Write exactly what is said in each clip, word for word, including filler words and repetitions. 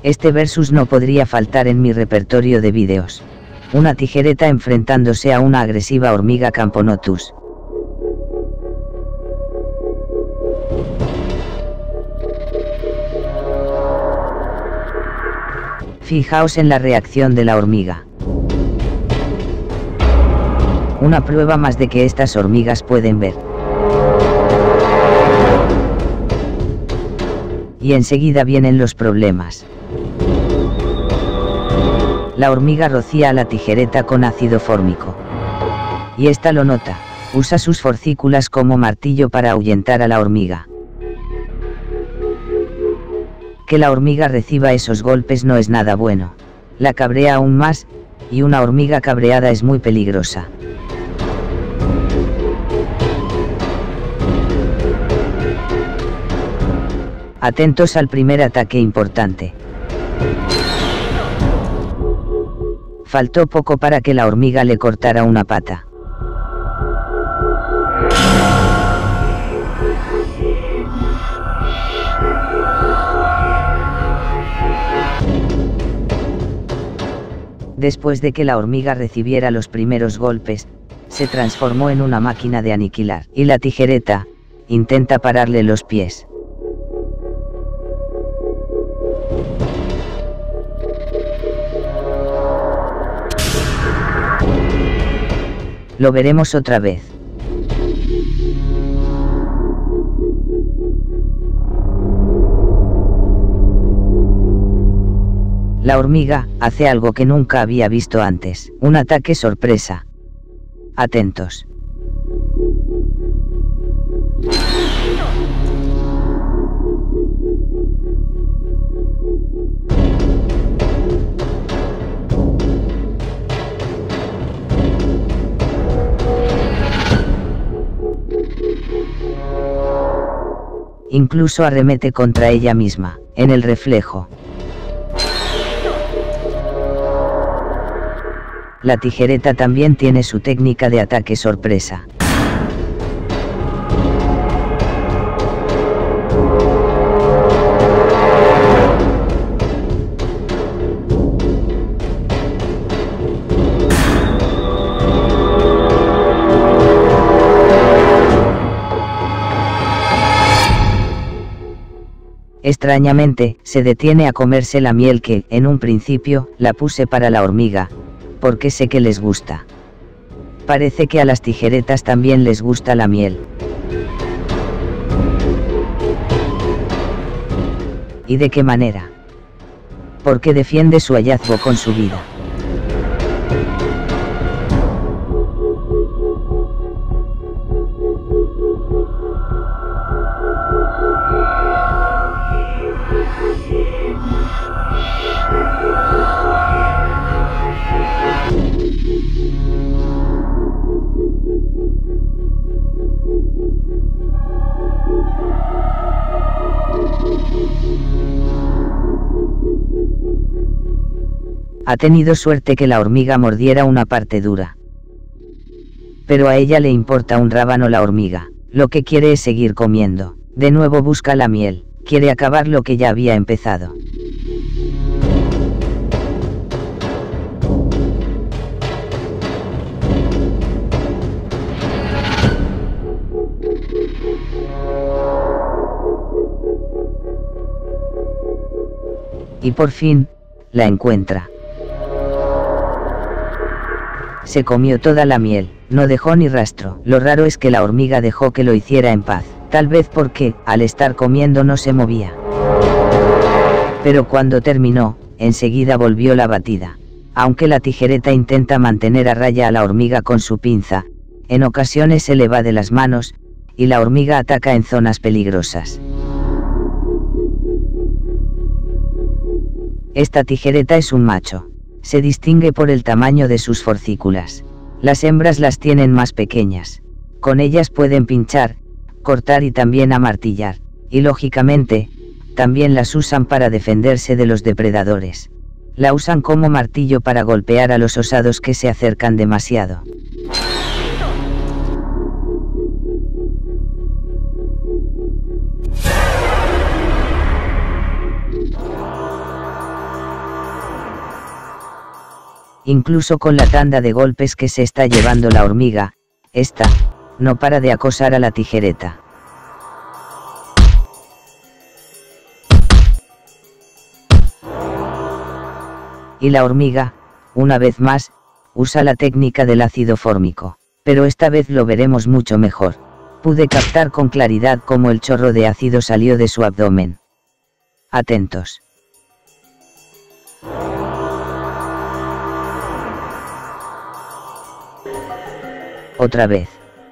Este versus no podría faltar en mi repertorio de vídeos. Una tijereta enfrentándose a una agresiva hormiga Camponotus. Fijaos en la reacción de la hormiga. Una prueba más de que estas hormigas pueden ver. Y enseguida vienen los problemas. La hormiga rocía a la tijereta con ácido fórmico. Y esta lo nota, usa sus forcículas como martillo para ahuyentar a la hormiga. Que la hormiga reciba esos golpes no es nada bueno. La cabrea aún más, y una hormiga cabreada es muy peligrosa. Atentos al primer ataque importante. Faltó poco para que la hormiga le cortara una pata. Después de que la hormiga recibiera los primeros golpes, se transformó en una máquina de aniquilar, y la tijereta intenta pararle los pies. Lo veremos otra vez. La hormiga hace algo que nunca había visto antes, un ataque sorpresa. Atentos. Incluso arremete contra ella misma, en el reflejo. La tijereta también tiene su técnica de ataque sorpresa. Extrañamente, se detiene a comerse la miel que, en un principio, la puse para la hormiga, porque sé que les gusta. Parece que a las tijeretas también les gusta la miel. ¿Y de qué manera? Porque defiende su hallazgo con su vida. Ha tenido suerte que la hormiga mordiera una parte dura. Pero a ella le importa un rábano la hormiga, lo que quiere es seguir comiendo. De nuevo busca la miel, quiere acabar lo que ya había empezado. Y por fin, la encuentra. Se comió toda la miel, no dejó ni rastro. Lo raro es que la hormiga dejó que lo hiciera en paz, tal vez porque, al estar comiendo no se movía. Pero cuando terminó, enseguida volvió la batida. Aunque la tijereta intenta mantener a raya a la hormiga con su pinza, en ocasiones se le va de las manos, y la hormiga ataca en zonas peligrosas. Esta tijereta es un macho. Se distingue por el tamaño de sus forcículas. Las hembras las tienen más pequeñas. Con ellas pueden pinchar, cortar y también amartillar, y lógicamente, también las usan para defenderse de los depredadores. La usan como martillo para golpear a los osados que se acercan demasiado. Incluso con la tanda de golpes que se está llevando la hormiga, esta, no para de acosar a la tijereta. Y la hormiga, una vez más, usa la técnica del ácido fórmico, pero esta vez lo veremos mucho mejor. Pude captar con claridad cómo el chorro de ácido salió de su abdomen. Atentos. Otra vez.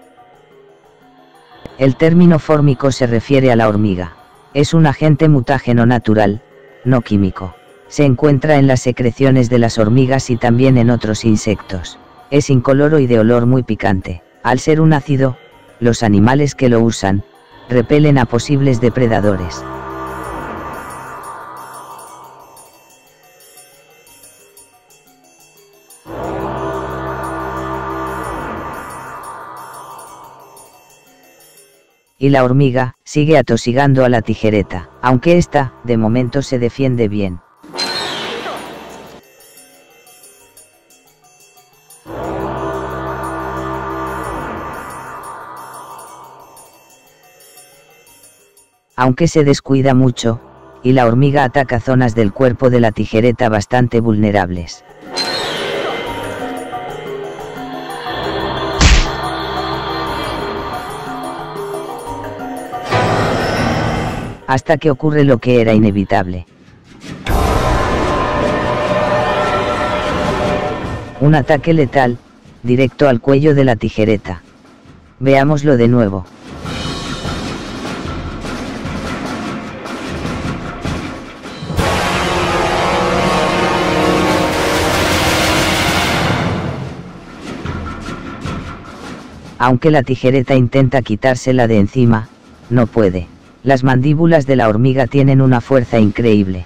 El término fórmico se refiere a la hormiga. Es un agente mutágeno natural, no químico. Se encuentra en las secreciones de las hormigas y también en otros insectos. Es incoloro y de olor muy picante. Al ser un ácido, los animales que lo usan, repelen a posibles depredadores. Y la hormiga, sigue atosigando a la tijereta, aunque esta, de momento se defiende bien. Aunque se descuida mucho, y la hormiga ataca zonas del cuerpo de la tijereta bastante vulnerables. Hasta que ocurre lo que era inevitable. Un ataque letal, directo al cuello de la tijereta. Veámoslo de nuevo. Aunque la tijereta intenta quitársela de encima, no puede. Las mandíbulas de la hormiga tienen una fuerza increíble.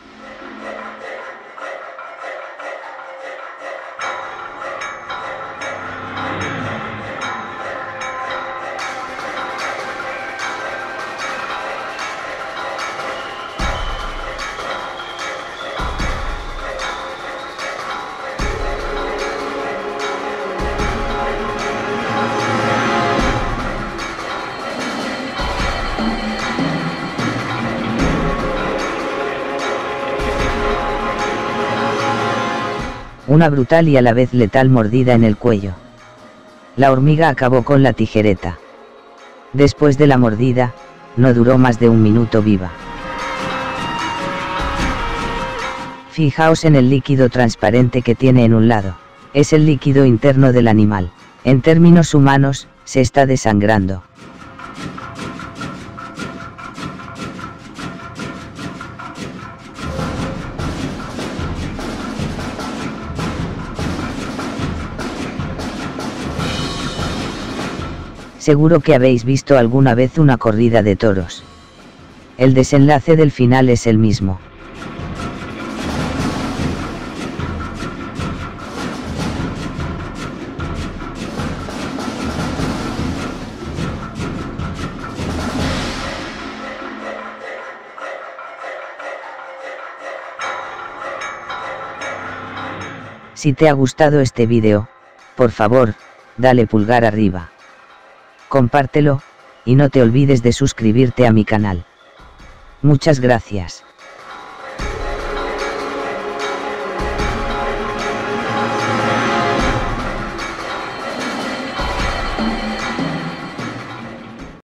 Una brutal y a la vez letal mordida en el cuello. La hormiga acabó con la tijereta. Después de la mordida, no duró más de un minuto viva. Fijaos en el líquido transparente que tiene en un lado. Es el líquido interno del animal. En términos humanos, se está desangrando. Seguro que habéis visto alguna vez una corrida de toros. El desenlace del final es el mismo. Si te ha gustado este vídeo, por favor, dale pulgar arriba. Compártelo, y no te olvides de suscribirte a mi canal. Muchas gracias.